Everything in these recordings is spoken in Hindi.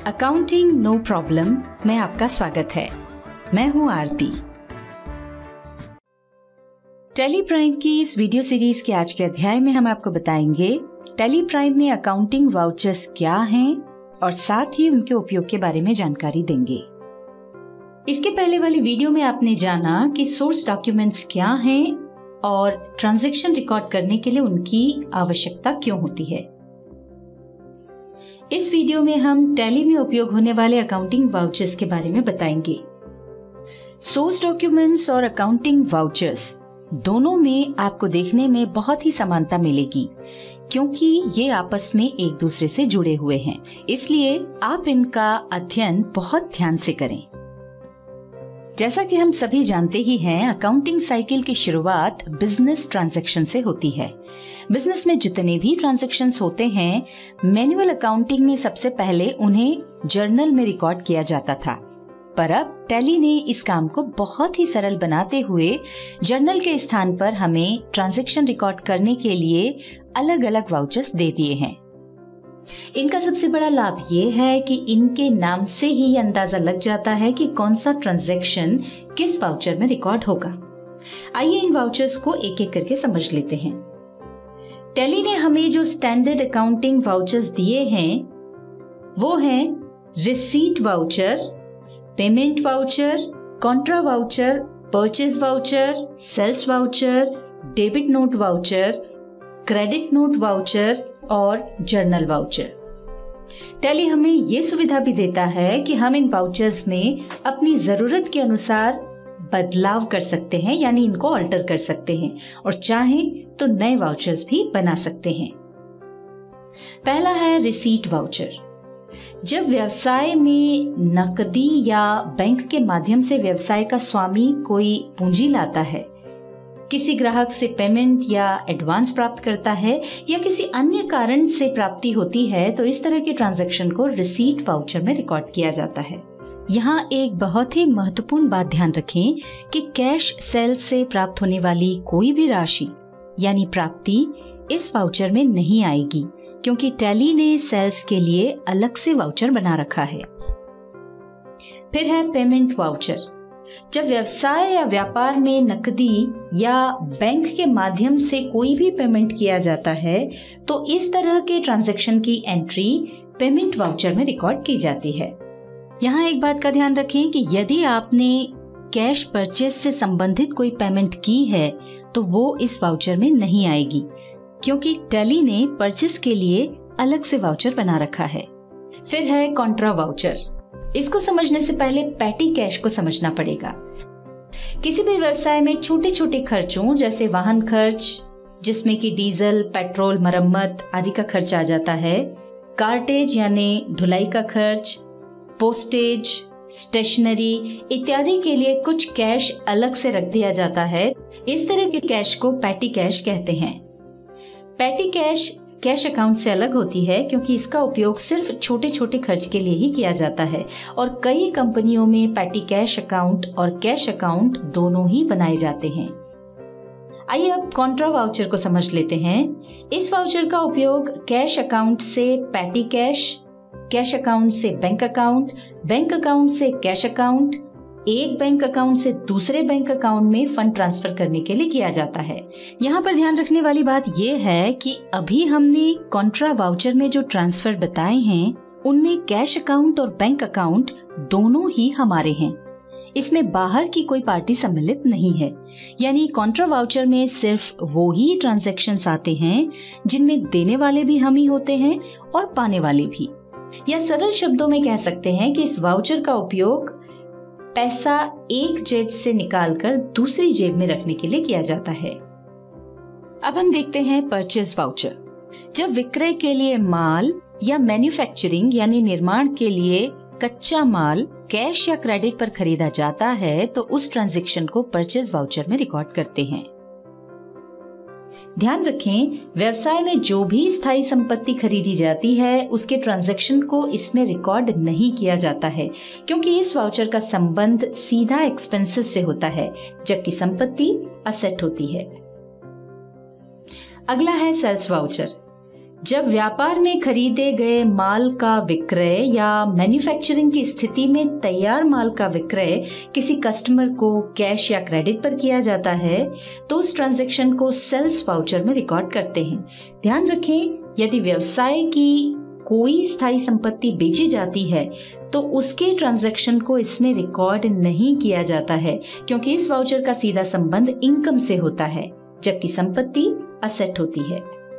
अकाउंटिंग नो प्रॉब्लम में आपका स्वागत है। मैं हूं आरती। टैली प्राइम की इस वीडियो सीरीज के आज के अध्याय में हम आपको बताएंगे टैली प्राइम में अकाउंटिंग वाउचर्स क्या हैं और साथ ही उनके उपयोग के बारे में जानकारी देंगे। इसके पहले वाली वीडियो में आपने जाना कि सोर्स डॉक्यूमेंट्स क्या हैं और ट्रांजैक्शन रिकॉर्ड करने के लिए उनकी आवश्यकता क्यों होती है। इस वीडियो में हम टैली में उपयोग होने वाले अकाउंटिंग वाउचर्स के बारे में बताएंगे। सोर्स डॉक्यूमेंट्स और अकाउंटिंग वाउचर्स दोनों में आपको देखने में बहुत ही समानता मिलेगी, क्योंकि ये आपस में एक दूसरे से जुड़े हुए हैं। इसलिए आप इनका अध्ययन बहुत ध्यान से करें। जैसा कि हम सभी जानते ही हैं, अकाउंटिंग साइकिल की शुरुआत बिजनेस ट्रांजैक्शन से होती है। बिजनेस में जितने भी ट्रांजैक्शंस होते हैं, मैनुअल अकाउंटिंग में सबसे पहले उन्हें जर्नल में रिकॉर्ड किया जाता था, पर अब टैली ने इस काम को बहुत ही सरल बनाते हुए जर्नल के स्थान पर हमें ट्रांजैक्शन रिकॉर्ड करने के लिए अलग अलग वाउचर्स दे दिए हैं। इनका सबसे बड़ा लाभ ये है कि इनके नाम से ही अंदाजा लग जाता है कि कौन सा ट्रांजैक्शन किस वाउचर में रिकॉर्ड होगा। आइए इन वाउचर्स को एक एक करके समझ लेते हैं। टैली ने हमें जो स्टैंडर्ड अकाउंटिंग वाउचर्स दिए हैं वो हैं receipt voucher, payment voucher, contra voucher, purchase voucher, sales voucher, debit note voucher, credit note voucher और जर्नल वाउचर। टैली हमें ये सुविधा भी देता है कि हम इन वाउचर्स में अपनी जरूरत के अनुसार बदलाव कर सकते हैं, यानी इनको ऑल्टर कर सकते हैं और चाहें तो नए वाउचर्स भी बना सकते हैं। पहला है रिसीट वाउचर। जब व्यवसाय में नकदी या बैंक के माध्यम से व्यवसाय का स्वामी कोई पूंजी लाता है, किसी ग्राहक से पेमेंट या एडवांस प्राप्त करता है या किसी अन्य कारण से प्राप्ति होती है, तो इस तरह के ट्रांजैक्शन को रिसीट वाउचर में रिकॉर्ड किया जाता है। यहाँ एक बहुत ही महत्वपूर्ण बात ध्यान रखें कि कैश सेल से प्राप्त होने वाली कोई भी राशि यानी प्राप्ति इस वाउचर में नहीं आएगी, क्योंकि टैली ने सेल्स के लिए अलग से वाउचर बना रखा है। फिर है पेमेंट वाउचर। जब व्यवसाय या व्यापार में नकदी या बैंक के माध्यम से कोई भी पेमेंट किया जाता है, तो इस तरह के ट्रांजैक्शन की एंट्री पेमेंट वाउचर में रिकॉर्ड की जाती है। यहाँ एक बात का ध्यान रखें कि यदि आपने कैश परचेज से संबंधित कोई पेमेंट की है तो वो इस वाउचर में नहीं आएगी, क्योंकि टैली ने परचेज के लिए अलग से वाउचर बना रखा है। फिर है कॉन्ट्रा वाउचर। इसको समझने से पहले पैटी कैश को समझना पड़ेगा। किसी भी व्यवसाय में छोटे छोटे खर्चों जैसे वाहन खर्च, जिसमें कि डीजल, पेट्रोल, मरम्मत आदि का खर्च आ जाता है, कार्टेज यानी ढुलाई का खर्च, पोस्टेज, स्टेशनरी इत्यादि के लिए कुछ कैश अलग से रख दिया जाता है। इस तरह के कैश को पैटी कैश कहते हैं। पैटी कैश कैश अकाउंट से अलग होती है, क्योंकि इसका उपयोग सिर्फ छोटे छोटे खर्च के लिए ही किया जाता है और कई कंपनियों में पैटी कैश अकाउंट और कैश अकाउंट दोनों ही बनाए जाते हैं। आइए अब कॉन्ट्रा वाउचर को समझ लेते हैं। इस वाउचर का उपयोग कैश अकाउंट से पैटी कैश, कैश अकाउंट से बैंक अकाउंट से कैश अकाउंट, एक बैंक अकाउंट से दूसरे बैंक अकाउंट में फंड ट्रांसफर करने के लिए किया जाता है। यहाँ पर ध्यान रखने वाली बात यह है कि अभी हमने कॉन्ट्रा वाउचर में जो ट्रांसफर बताए हैं, उनमें कैश अकाउंट और बैंक अकाउंट दोनों ही हमारे हैं। इसमें बाहर की कोई पार्टी सम्मिलित नहीं है, यानी कॉन्ट्रा वाउचर में सिर्फ वो ही ट्रांजैक्शंस आते हैं जिनमें देने वाले भी हम ही होते हैं और पाने वाले भी। या सरल शब्दों में कह सकते हैं कि इस वाउचर का उपयोग पैसा एक जेब से निकालकर दूसरी जेब में रखने के लिए किया जाता है। अब हम देखते हैं परचेज वाउचर। जब विक्रय के लिए माल या मैन्युफैक्चरिंग यानी निर्माण के लिए कच्चा माल कैश या क्रेडिट पर खरीदा जाता है, तो उस ट्रांजैक्शन को परचेज वाउचर में रिकॉर्ड करते हैं। ध्यान रखें, व्यवसाय में जो भी स्थायी संपत्ति खरीदी जाती है उसके ट्रांजैक्शन को इसमें रिकॉर्ड नहीं किया जाता है, क्योंकि इस वाउचर का संबंध सीधा एक्सपेंसेस से होता है, जबकि संपत्ति असेट होती है। अगला है सेल्स वाउचर। जब व्यापार में खरीदे गए माल का विक्रय या मैन्युफैक्चरिंग की स्थिति में तैयार माल का विक्रय किसी कस्टमर को कैश या क्रेडिट पर किया जाता है तो उस ट्रांजैक्शन को सेल्स वाउचर में रिकॉर्ड करते हैं। ध्यान रखें, यदि व्यवसाय की कोई स्थायी संपत्ति बेची जाती है तो उसके ट्रांजैक्शन को इसमें रिकॉर्ड नहीं किया जाता है, क्योंकि इस वाउचर का सीधा संबंध इनकम से होता है, जबकि संपत्ति असेट होती है।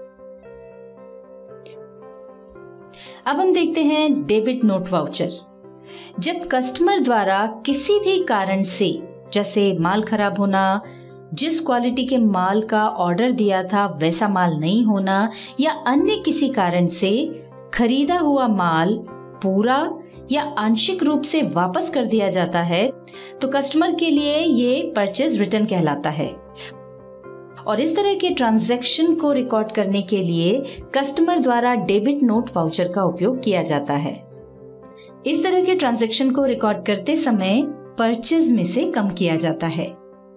अब हम देखते हैं डेबिट नोट वाउचर। जब कस्टमर द्वारा किसी भी कारण से, जैसे माल खराब होना, जिस क्वालिटी के माल का ऑर्डर दिया था वैसा माल नहीं होना, या अन्य किसी कारण से खरीदा हुआ माल पूरा या आंशिक रूप से वापस कर दिया जाता है, तो कस्टमर के लिए ये परचेज रिटर्न कहलाता है। और इस तरह के ट्रांजैक्शन को रिकॉर्ड करने के लिए कस्टमर द्वारा डेबिट नोट वाउचर का उपयोग किया जाता है। इस तरह के ट्रांजैक्शन को रिकॉर्ड करते समय परचेज में से कम किया जाता है।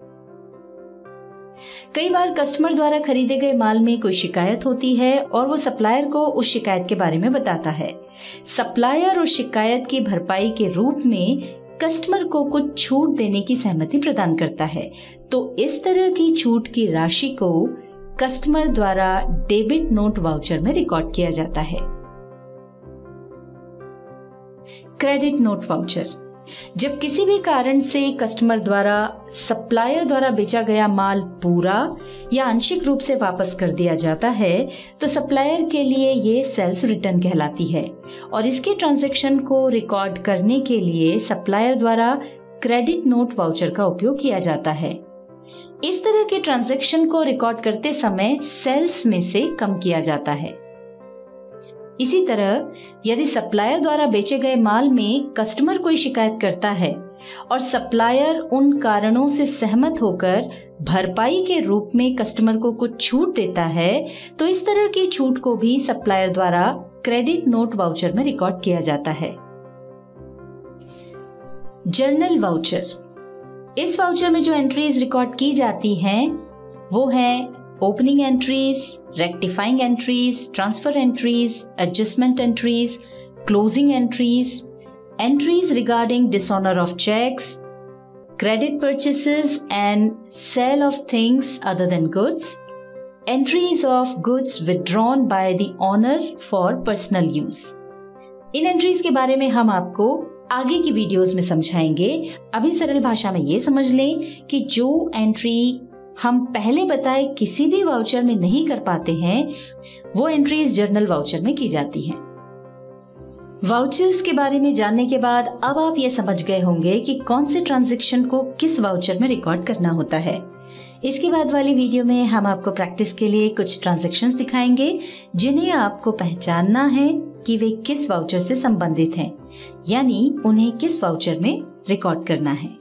कई बार कस्टमर द्वारा खरीदे गए माल में कोई शिकायत होती है और वो सप्लायर को उस शिकायत के बारे में बताता है। सप्लायर उस शिकायत की भरपाई के रूप में कस्टमर को कुछ छूट देने की सहमति प्रदान करता है, तो इस तरह की छूट की राशि को कस्टमर द्वारा डेबिट नोट वाउचर में रिकॉर्ड किया जाता है। Credit note voucher. जब किसी भी कारण से कस्टमर द्वारा सप्लायर द्वारा बेचा गया माल पूरा या आंशिक रूप से वापस कर दिया जाता है तो सप्लायर के लिए ये सेल्स रिटर्न कहलाती है, और इसके ट्रांजैक्शन को रिकॉर्ड करने के लिए सप्लायर द्वारा क्रेडिट नोट वाउचर का उपयोग किया जाता है। इस तरह के ट्रांजैक्शन को रिकॉर्ड करते समय सेल्स में से कम किया जाता है। इसी तरह यदि सप्लायर द्वारा बेचे गए माल में कस्टमर कोई शिकायत करता है और सप्लायर उन कारणों से सहमत होकर भरपाई के रूप में कस्टमर को कुछ छूट देता है, तो इस तरह की छूट को भी सप्लायर द्वारा क्रेडिट नोट वाउचर में रिकॉर्ड किया जाता है। Journal voucher. इस वाउचर में जो एंट्रीज रिकॉर्ड की जाती हैं वो हैं opening entries, rectifying entries, transfer entries, adjustment entries, closing entries, entries regarding dishonour of cheques, credit purchases and sale of things other than goods, entries of goods withdrawn by the owner for personal use. इन एंट्रीज के बारे में हम आपको आगे की वीडियोस में समझाएंगे। अभी सरल भाषा में ये समझ लें कि जो एंट्री हम पहले बताए किसी भी वाउचर में नहीं कर पाते हैं, वो एंट्रीज जर्नल वाउचर में की जाती हैं। वाउचर्स के बारे में जानने के बाद अब आप ये समझ गए होंगे कि कौन से ट्रांजैक्शन को किस वाउचर में रिकॉर्ड करना होता है। इसके बाद वाली वीडियो में हम आपको प्रैक्टिस के लिए कुछ ट्रांजैक्शंस दिखाएंगे जिन्हें आपको पहचानना है कि वे किस वाउचर से संबंधित हैं, यानी उन्हें किस वाउचर में रिकॉर्ड करना है।